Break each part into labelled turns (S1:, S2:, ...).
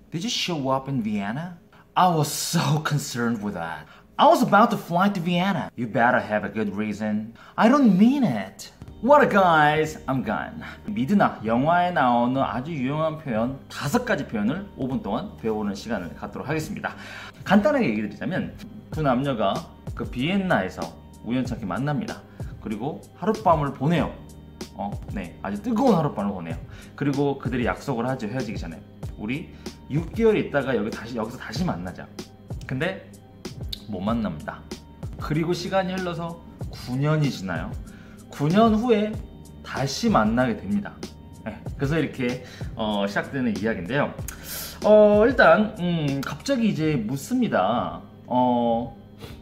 S1: Did you show up in Vienna? I was so concerned with that. I was about to fly to Vienna. You better have a good reason. I don't mean it. What up guys, I'm Gan. 미드나 영화에 나오는 아주 유용한 표현 5가지 표현을 5분 동안 배워보는 시간을 갖도록 하겠습니다. 간단하게 얘기 드리자면 두 남녀가 그 비엔나에서 우연찮게 만납니다. 그리고 하룻밤을 보내요. 네, 아주 뜨거운 하룻밤을 보내요. 그리고 그들이 약속을 하죠. 헤어지기 전에 우리 6개월 있다가 여기서 다시 만나자. 근데 못 만납니다. 그리고 시간이 흘러서 9년이 지나요. 9년 후에 다시 만나게 됩니다. 네, 그래서 이렇게 시작되는 이야기인데요. 일단 갑자기 이제 묻습니다. 너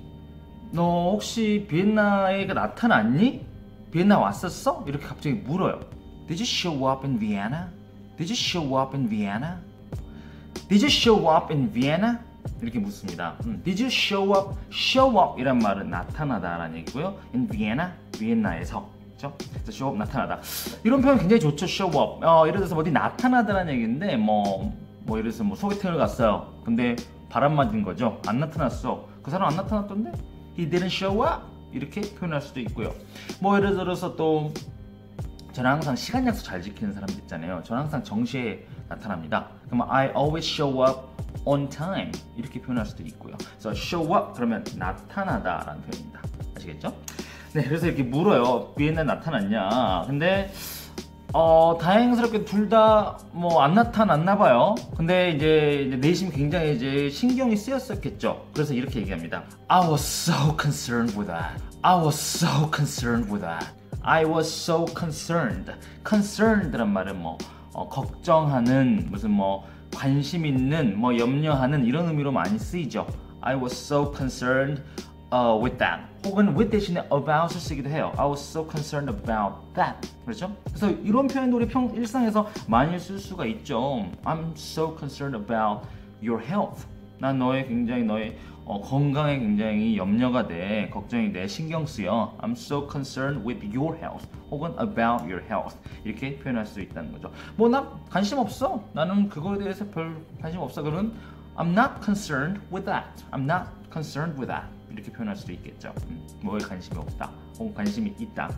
S1: 혹시 비엔나에 나타났니? 비엔나 왔었어? 이렇게 갑자기 물어요. Did you show up in Vienna? Did you show up in Vienna? Did you show up in Vienna? 이렇게 묻습니다. Did you show up? Show up 이란 말은 나타나다라는 얘기고요. In Vienna, 비엔나에서, 그렇죠? 그래서 show up 나타나다. 이런 표현 굉장히 좋죠. Show up. 예를 들어서 어디 나타나다라는 얘기인데 예를 들어서 소개팅을 갔어요. 근데 바람 맞은 거죠. 안 나타났어. 그 사람 안 나타났던데? He didn't show up. 이렇게 표현할 수도 있고요. 예를 들어서 또 저는 항상 시간 약속 잘 지키는 사람들 있잖아요. 저는 항상 정시에 나타납니다. 그러면 I always show up on time 이렇게 표현할 수도 있고요. 그래서 show up 그러면 나타나다 라는 표현입니다. 아시겠죠? 네, 그래서 이렇게 물어요. 비엔나에 나타났냐? 근데 다행스럽게 둘 다 안 나타났나 봐요. 근데 이제 내심 굉장히 이제 신경이 쓰였었겠죠. 그래서 이렇게 얘기합니다. I was so concerned with that. I was so concerned with that. I was so concerned. concerned란 말은 걱정하는 무슨 관심 있는 염려하는 이런 의미로 많이 쓰이죠. I was so concerned with that. 혹은 with 대신에 about을 쓰기도 해요. I was so concerned about that. 그렇죠? 그래서 이런 표현도 우리 일상에서 많이 쓸 수가 있죠. I'm so concerned about your health. 난 너의 건강에 굉장히 염려가 돼, 걱정이 돼, 신경 쓰여. I'm so concerned with your health. 혹은 about your health. 이렇게 표현할 수 있다는 거죠. 나 관심 없어. 나는 그거에 대해서 별 관심 없어. 그러면 I'm not concerned with that. I'm not concerned with that. 이렇게 표현할 수도 있겠죠. 뭐에 관심이 없다. 혹은 관심이 있다.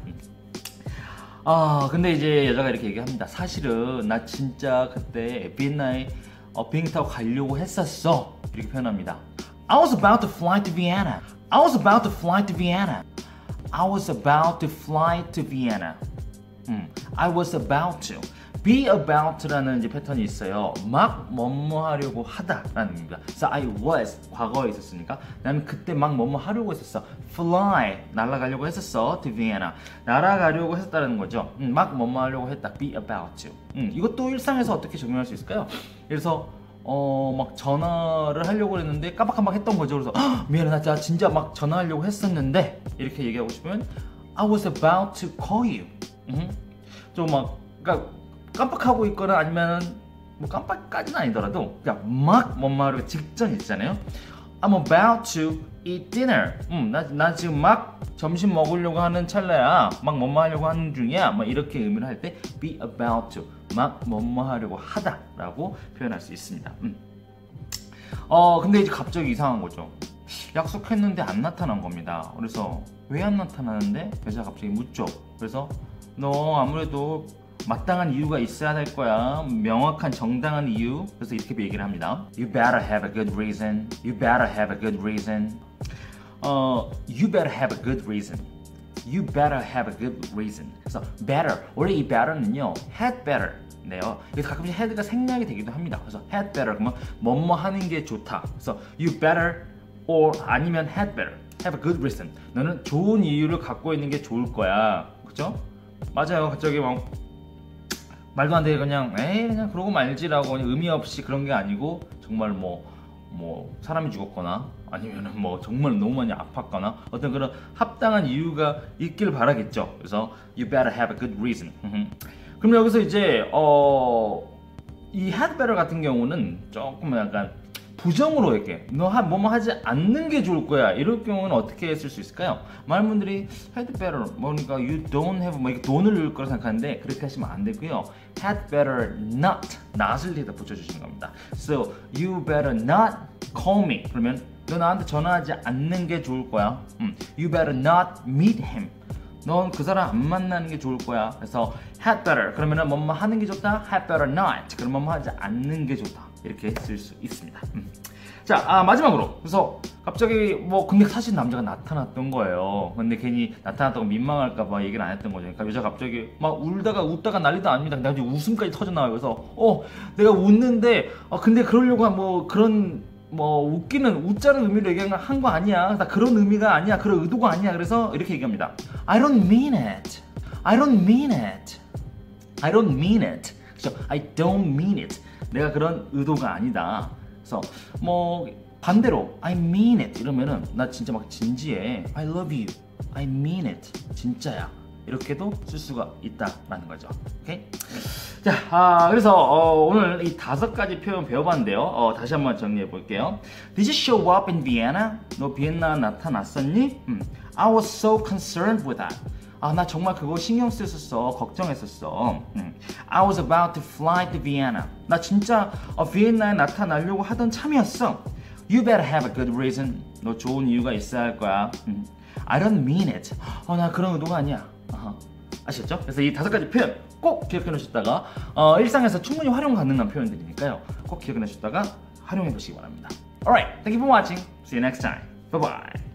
S1: 근데 이제 여자가 이렇게 얘기합니다. 사실은 나 진짜 그때 비엔나에 비행기 타고 가려고 했었어. 이렇게 표현합니다. I was about to fly to Vienna. I was about to fly to Vienna. I was about to fly to Vienna. I was about to. be about라는 이제 패턴이 있어요. 막 뭐뭐 하려고 하다라는 의미입니다. 그래서 I was 과거에 있었으니까 나는 그때 막 뭐뭐 하려고 했었어. fly 날아가려고 했었어. to Vienna 날아가려고 했었다는 거죠. 막 뭐뭐 하려고 했다. be about to. 이것도 일상에서 어떻게 적용할 수 있을까요? 그래서 막 전화를 하려고 했는데 깜빡깜빡 했던 거죠. 그래서 미안해 나 진짜 막 전화하려고 했었는데 이렇게 얘기하고 싶으면 I was about to call you. 좀 그러니까 깜빡하고 있거나 아니면 깜빡까지는 아니더라도 그냥 막 뭐뭐 하려고 직전 있잖아요. I'm about to eat dinner. 나 지금 막 점심 먹으려고 하는 찰나야. 막 뭐뭐 하려고 하는 중이야. 이렇게 의미를 할 때 be about to 막 뭐뭐 하려고 하다 라고 표현할 수 있습니다. 근데 이제 갑자기 이상한 거죠. 약속했는데 안 나타난 겁니다. 그래서 왜 안 나타나는데? 여자가 갑자기 묻죠. 그래서 너 아무래도 마땅한 이유가 있어야 될 거야. 명확한 정당한 이유. 그래서 이렇게 얘기를 합니다. You better have a good reason. You better have a good reason. You better have a good reason. You better have a good reason. 그래서 better. 원래 이 better는요, had better. 네요. 그래서 가끔씩 had가 생략이 되기도 합니다. 그래서 had better 그러면 뭐뭐 하는 게 좋다. 그래서 you better or 아니면 had better. Have a good reason. 너는 좋은 이유를 갖고 있는 게 좋을 거야. 그죠? 맞아요. 갑자기 말도 안 되게 그냥 그러고 말지라고 의미 없이 그런 게 아니고 정말 사람이 죽었거나 아니면은 정말 너무 많이 아팠거나 어떤 그런 합당한 이유가 있길 바라겠죠. 그래서 you better have a good reason. 그럼 여기서 이제 이 had better 같은 경우는 조금 약간 부정으로 이렇게 너 뭐뭐 하지 않는 게 좋을 거야 이럴 경우는 어떻게 쓸 수 있을까요? 많은 분들이 had better 그러니까 you don't have 이렇게 돈을 넣을 거라 생각하는데 그렇게 하시면 안 되고요. had better not, not을 뒤에다 붙여주시는 겁니다. So you better not call me. 그러면 너 나한테 전화하지 않는 게 좋을 거야. You better not meet him. 넌 그 사람 안 만나는 게 좋을 거야. 그래서 had better 그러면은 뭐뭐 하는 게 좋다. had better not 그러면 뭐뭐 하지 않는 게 좋다. 이렇게 쓸 수 있습니다. 자, 마지막으로 그래서 갑자기 뭐 근데 사실 남자가 나타났던 거예요. 근데 괜히 나타났다고 민망할까봐 얘기를 안 했던 거죠. 그러니까 여자가 갑자기 막 울다가 웃다가 난리도 아닙니다. 근데 갑자기 웃음까지 터져 나와요. 그래서 내가 웃는데 근데 그러려고 뭐 그런 뭐 웃기는 웃자는 의미로 얘기한 거 아니야. 나 그런 의미가 아니야. 그런 의도가 아니야. 그래서 이렇게 얘기합니다. I don't mean it. I don't mean it. I don't mean it. 그렇죠? I don't mean it. 내가 그런 의도가 아니다. 그래서 뭐 반대로 I mean it 이러면은 나 진짜 막 진지해. I love you. I mean it. 진짜야. 이렇게도 쓸 수가 있다라는 거죠. 오케이? 자, 그래서 오늘 이 5가지 표현 배워봤는데요. 다시 한번 정리해 볼게요. Did you show up in Vienna? 너 비엔나 나타났었니? I was so concerned with that. 나 정말 그거 신경 쓰였었어. 걱정했었어. I was about to fly to Vienna. 나 진짜 비엔나에 나타나려고 하던 참이었어. You better have a good reason. 너 좋은 이유가 있어야 할 거야. I don't mean it. 나 그런 의도가 아니야. 아시겠죠? 그래서 이 5가지 표현 꼭 기억해 놓으셨다가 일상에서 충분히 활용 가능한 표현들이니까요. 꼭 기억해 놓으셨다가 활용해 보시기 바랍니다. Alright, thank you for watching. See you next time. Bye bye.